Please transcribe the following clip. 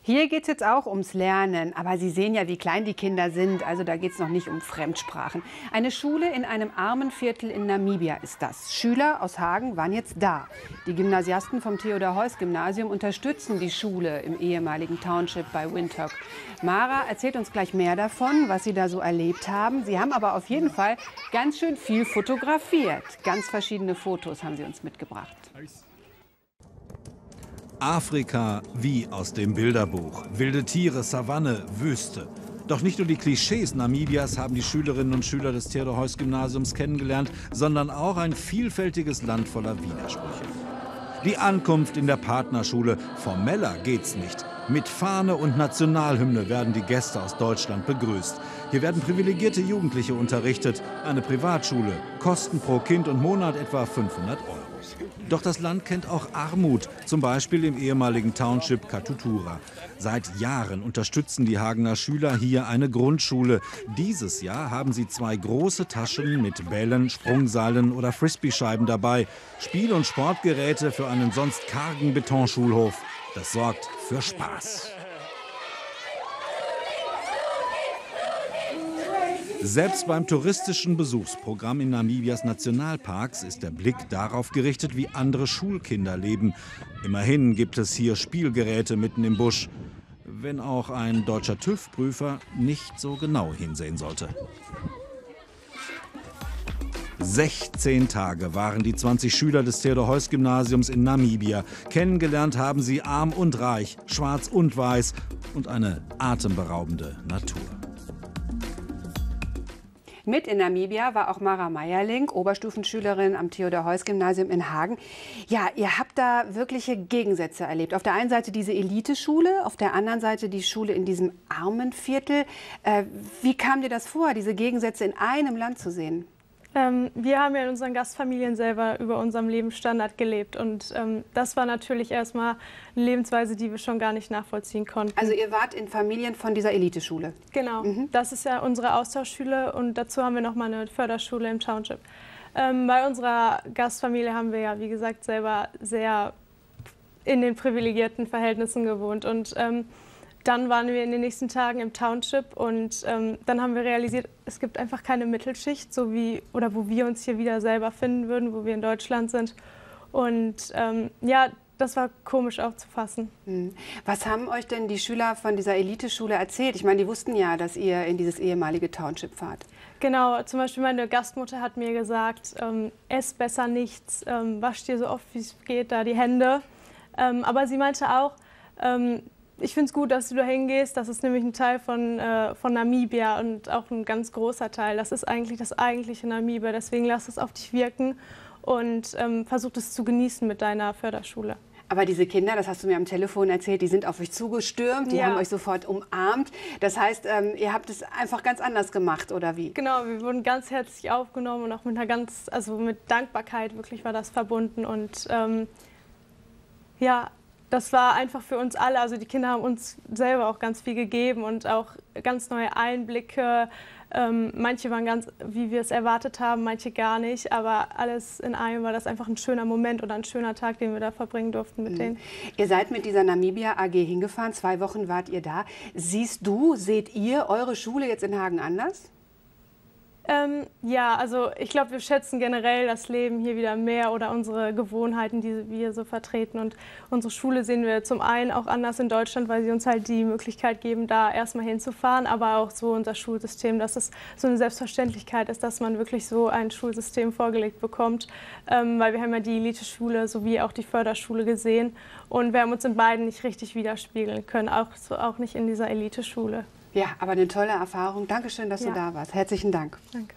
Hier geht es jetzt auch ums Lernen, aber Sie sehen ja, wie klein die Kinder sind, also da geht es noch nicht um Fremdsprachen. Eine Schule in einem armen Viertel in Namibia ist das. Schüler aus Hagen waren jetzt da. Die Gymnasiasten vom Theodor-Heuss-Gymnasium unterstützen die Schule im ehemaligen Township bei Windhoek. Mara erzählt uns gleich mehr davon, was sie da so erlebt haben. Sie haben aber auf jeden Fall ganz schön viel fotografiert. Ganz verschiedene Fotos haben sie uns mitgebracht. Afrika wie aus dem Bilderbuch. Wilde Tiere, Savanne, Wüste. Doch nicht nur die Klischees Namibias haben die Schülerinnen und Schüler des Theodor-Heuss-Gymnasiums kennengelernt, sondern auch ein vielfältiges Land voller Widersprüche. Die Ankunft in der Partnerschule, formeller geht's nicht. Mit Fahne und Nationalhymne werden die Gäste aus Deutschland begrüßt. Hier werden privilegierte Jugendliche unterrichtet. Eine Privatschule, Kosten pro Kind und Monat etwa 500 €. Doch das Land kennt auch Armut, zum Beispiel im ehemaligen Township Katutura. Seit Jahren unterstützen die Hagener Schüler hier eine Grundschule. Dieses Jahr haben sie 2 große Taschen mit Bällen, Sprungseilen oder Frisbee-Scheiben dabei. Spiel- und Sportgeräte für einen sonst kargen Betonschulhof. Das sorgt für Spaß. Selbst beim touristischen Besuchsprogramm in Namibias Nationalparks ist der Blick darauf gerichtet, wie andere Schulkinder leben. Immerhin gibt es hier Spielgeräte mitten im Busch, wenn auch ein deutscher TÜV-Prüfer nicht so genau hinsehen sollte. 16 Tage waren die 20 Schüler des Theodor-Heuss-Gymnasiums in Namibia. Kennengelernt haben sie arm und reich, schwarz und weiß und eine atemberaubende Natur. Mit in Namibia war auch Mara Meierling, Oberstufenschülerin am Theodor-Heuss-Gymnasium in Hagen. Ja, ihr habt da wirkliche Gegensätze erlebt. Auf der einen Seite diese Eliteschule, auf der anderen Seite die Schule in diesem armen Viertel. Wie kam dir das vor, diese Gegensätze in einem Land zu sehen? Wir haben ja in unseren Gastfamilien selber über unserem Lebensstandard gelebt und das war natürlich erstmal eine Lebensweise, die wir schon gar nicht nachvollziehen konnten. Also ihr wart in Familien von dieser Eliteschule? Genau, das ist ja unsere Austauschschule und dazu haben wir nochmal eine Förderschule im Township. Bei unserer Gastfamilie haben wir ja, wie gesagt, selber sehr in den privilegierten Verhältnissen gewohnt und dann waren wir in den nächsten Tagen im Township und dann haben wir realisiert, es gibt einfach keine Mittelschicht, so wie oder wo wir uns hier wieder selber finden würden, wo wir in Deutschland sind. Und ja, das war komisch aufzufassen. Was haben euch denn die Schüler von dieser Eliteschule erzählt? Ich meine, die wussten ja, dass ihr in dieses ehemalige Township fahrt. Genau, zum Beispiel meine Gastmutter hat mir gesagt, ess besser nichts, wasch dir so oft wie es geht da die Hände. Aber sie meinte auch, ich finde es gut, dass du da hingehst. Das ist nämlich ein Teil von Namibia und auch ein ganz großer Teil. Das ist eigentlich das eigentliche Namibia. Deswegen lass es auf dich wirken und versuch es zu genießen mit deiner Förderschule. Aber diese Kinder, das hast du mir am Telefon erzählt, die sind auf euch zugestürmt, die haben euch sofort umarmt. Das heißt, ihr habt es einfach ganz anders gemacht, oder wie? Genau, wir wurden ganz herzlich aufgenommen und auch mit mit Dankbarkeit wirklich war das verbunden. Und ja, das war einfach für uns alle, also die Kinder haben uns selber auch ganz viel gegeben und auch ganz neue Einblicke. Manche waren ganz, wie wir es erwartet haben, manche gar nicht, aber alles in allem war das einfach ein schöner Moment oder ein schöner Tag, den wir da verbringen durften mit denen. Ihr seid mit dieser Namibia AG hingefahren, 2 Wochen wart ihr da. Seht ihr eure Schule jetzt in Hagen anders? Ja, also ich glaube, wir schätzen generell das Leben hier wieder mehr oder unsere Gewohnheiten, die wir so vertreten. Und unsere Schule sehen wir zum einen auch anders in Deutschland, weil sie uns halt die Möglichkeit geben, da erstmal hinzufahren, aber auch so unser Schulsystem, dass es so eine Selbstverständlichkeit ist, dass man wirklich so ein Schulsystem vorgelegt bekommt. Weil wir haben ja die Eliteschule sowie auch die Förderschule gesehen und wir haben uns in beiden nicht richtig widerspiegeln können, auch nicht in dieser Eliteschule. Ja, aber eine tolle Erfahrung. Dankeschön, dass du da warst. Herzlichen Dank. Danke.